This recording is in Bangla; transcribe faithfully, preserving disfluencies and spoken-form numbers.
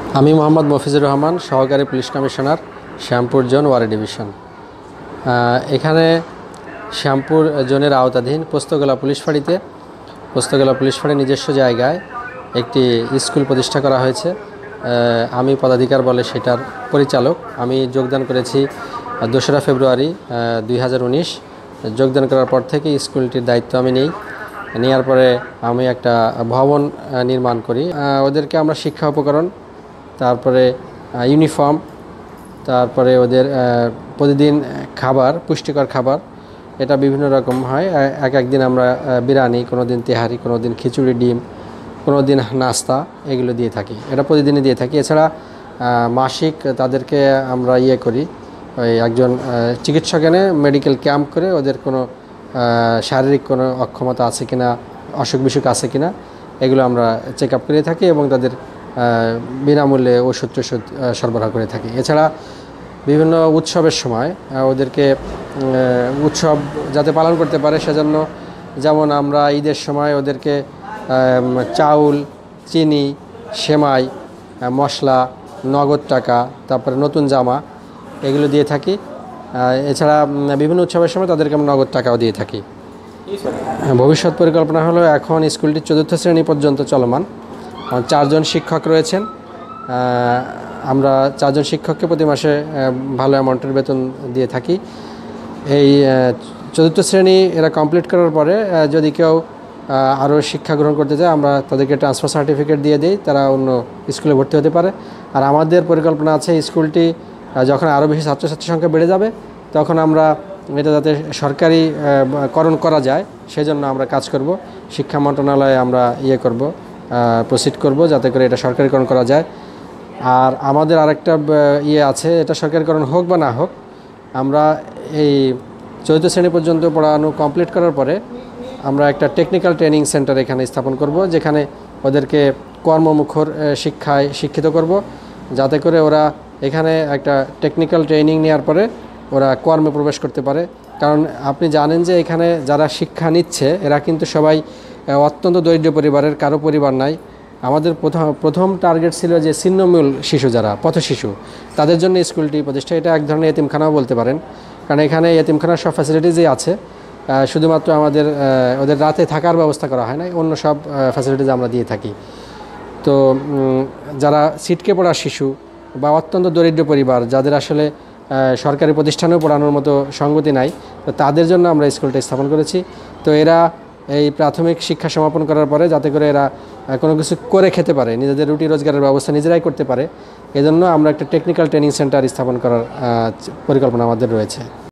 আমি মোহাম্মদ মফিজুর রহমান, সহকারী police commissioner, Shyampur zone Wari division. এখানে শ্যামপুর জোনের আওতাধীন পোস্তগোলা পুলিশ ফাঁড়িতে পোস্তগোলা পুলিশ ফাঁড়ির নিজস্ব জায়গায় একটি স্কুল প্রতিষ্ঠা করা হয়েছে। আমি পদাধিকার বলে সেটার পরিচালক। আমি যোগদান করেছি দোসরা ফেব্রুয়ারি দুই হাজার উনিশ। যোগদান করার পর থেকে স্কুলটির দায়িত্ব আমি নিই। নেওয়ার পরে আমি একটা ভবন নির্মাণ করি। ওদেরকে আমরা শিক্ষা উপকরণ, তারপরে ইউনিফর্ম, তারপরে ওদের প্রতিদিন খাবার, পুষ্টিকর খাবার, এটা বিভিন্ন রকম হয়। এক একদিন আমরা বিরিয়ানি, কোনো দিন তেহারি, কোনো দিন খিচুড়ি, ডিম, কোনো দিন নাস্তা, এগুলো দিয়ে থাকি। এটা প্রতিদিনই দিয়ে থাকি। এছাড়া মাসিক তাদেরকে আমরা ইয়ে করি, ওই একজন চিকিৎসক এনে মেডিকেল ক্যাম্প করে ওদের কোনো শারীরিক কোনো অক্ষমতা আছে কিনা, অসুখ বিসুখ আছে কিনা, এগুলো আমরা চেক আপ করে থাকি এবং তাদের বিনামূল্যে ওষুধ টষুধ সরবরাহ করে থাকি। এছাড়া বিভিন্ন উৎসবের সময় ওদেরকে উৎসব যাতে পালন করতে পারে সেজন্য, যেমন আমরা ঈদের সময় ওদেরকে চাউল, চিনি, সেমাই, মশলা, নগদ টাকা, তারপরে নতুন জামা, এগুলো দিয়ে থাকি। এছাড়া বিভিন্ন উৎসবের সময় তাদেরকে আমরা নগদ টাকাও দিয়ে থাকি। ভবিষ্যৎ পরিকল্পনা হলো, এখন স্কুলটি চতুর্থ শ্রেণী পর্যন্ত চলমান। চারজন শিক্ষক রয়েছেন। আমরা চারজন শিক্ষককে প্রতি মাসে ভালো অ্যামাউন্টের বেতন দিয়ে থাকি। এই চতুর্থ শ্রেণী এরা কমপ্লিট করার পরে যদি কেউ আরও শিক্ষা গ্রহণ করতে চায়, আমরা তাদেরকে ট্রান্সফার সার্টিফিকেট দিয়ে দিই, তারা অন্য স্কুলে ভর্তি হতে পারে। আর আমাদের পরিকল্পনা আছে, স্কুলটি যখন আরও বেশি ছাত্রছাত্রীর সংখ্যা বেড়ে যাবে, তখন আমরা এটা যাতে সরকারিকরণ করা যায় সেজন্য আমরা কাজ করব। শিক্ষা মন্ত্রণালয়ে আমরা ইয়ে করব, প্রসিড করব যাতে করে এটা সরকারিকরণ করা যায়। আর আমাদের আরেকটা ইয়ে আছে, এটা সরকারিকরণ হোক বা না হোক, আমরা এই চতুর্থ শ্রেণী পর্যন্ত পড়ানো কমপ্লিট করার পরে আমরা একটা টেকনিক্যাল ট্রেনিং সেন্টার এখানে স্থাপন করব, যেখানে ওদেরকে কর্মমুখর শিক্ষায় শিক্ষিত করব, যাতে করে ওরা এখানে একটা টেকনিক্যাল ট্রেনিং নেওয়ার পরে ওরা কর্মে প্রবেশ করতে পারে। কারণ আপনি জানেন যে এখানে যারা শিক্ষা নিচ্ছে এরা কিন্তু সবাই অত্যন্ত দরিদ্র পরিবারের, কারো পরিবার নাই। আমাদের প্রথম প্রথম টার্গেট ছিল যে ছিন্নমূল শিশু, যারা পথ শিশু, তাদের জন্য স্কুলটি প্রতিষ্ঠা। এটা এক ধরনের এতিমখানাও বলতে পারেন, কারণ এখানে এতিমখানার সব ফ্যাসিলিটিসই আছে। শুধুমাত্র আমাদের ওদের রাতে থাকার ব্যবস্থা করা হয় না, অন্য সব ফ্যাসিলিটিস আমরা দিয়ে থাকি। তো যারা ছিটকে পড়া শিশু বা অত্যন্ত দরিদ্র পরিবার, যাদের আসলে সরকারি প্রতিষ্ঠানেও পড়ানোর মতো সঙ্গতি নাই, তো তাদের জন্য আমরা স্কুলটা স্থাপন করেছি। তো এরা এই প্রাথমিক শিক্ষা সমাপন করার পরে যাতে করে এরা কোনো কিছু করে খেতে পারে, নিজেদের রুটি রোজগারের ব্যবস্থা নিজেরাই করতে পারে, এজন্য আমরা একটা টেকনিক্যাল ট্রেনিং সেন্টার স্থাপন করার পরিকল্পনা আমাদের রয়েছে।